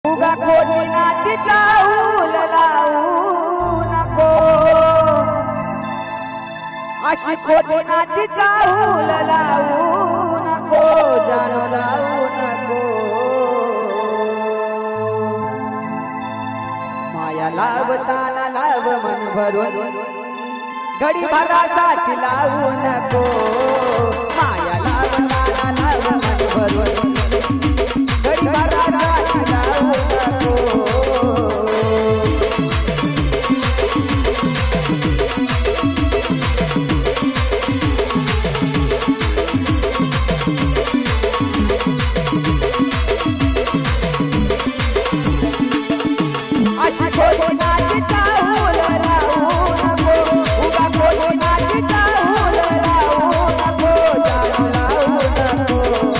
उगा खोटी नातीचा ऊल लावू नको, अशी खोटी नातीचा ऊल लावू नको, जानो लावू नको। माया लावताना लाव मन भरून, घडी भरासाठी लावू नको। माया लावताना लाव मन भरून, घडी भरासाठी लावू नको। अशी खोटी नातीचा ऊल लावू नको, उगा खोटी नातीचा ऊल लावू नको, जानो लावू नको।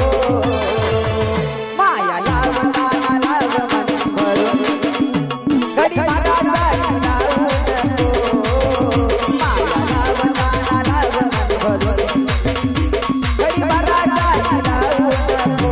माया लावताना लाव मन भरून, घडी भरासाठी लावू नको। माया लावताना लाव मन भरून, घडी भरासाठी लावू नको।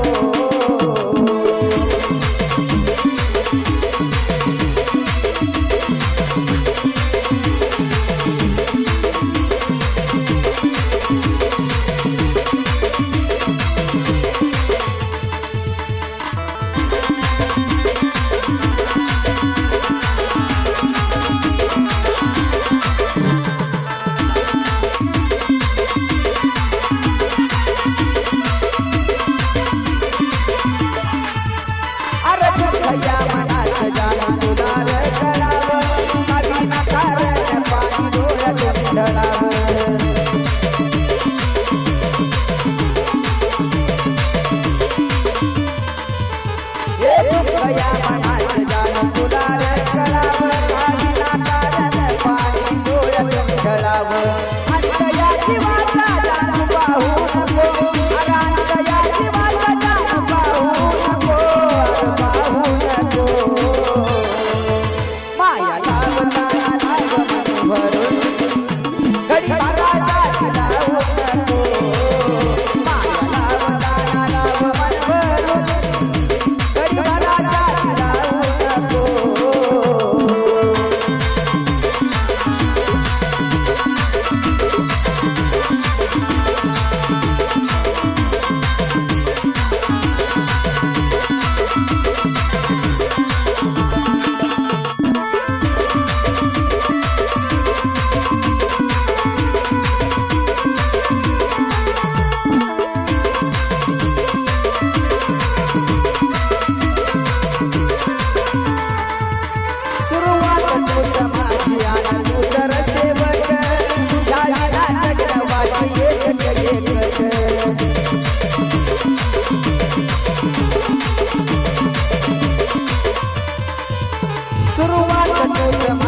भैया मनात जान तुला रे कळावं, माझी नाकारण पाणी डोळ्यातून ढळावं। हे भैया मनात जान तुला रे कळावं, माझी नाकारण पाणी डोळ्यातून ढळावं। अंतया जीवाचा जान पाहू नको, अगं अंतया जीवाचा जान पाहू नको, अगं पाहू नको। माया लावताना लाव मन भरून, घडी भरासाठी लावू नको। माया लावताना लाव मन भरून, घडी भरासाठी लावू नको। सुरुवात तूच माझी आणि तू तर सेवक, जावीला जगवाची एक एकच। सुरुवात तूच